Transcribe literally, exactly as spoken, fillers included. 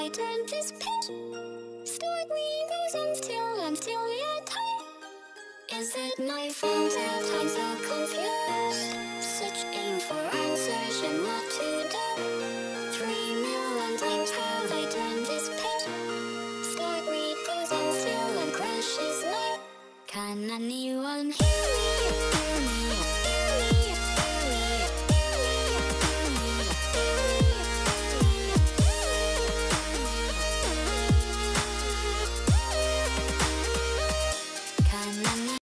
I turned this page? Story goes on still and still yet high. Is it my fault that I'm so confused? Searching for answers and what to do. Three million times have I turned this page. Story goes on still and crashes night. Can anyone hear me? Hear me?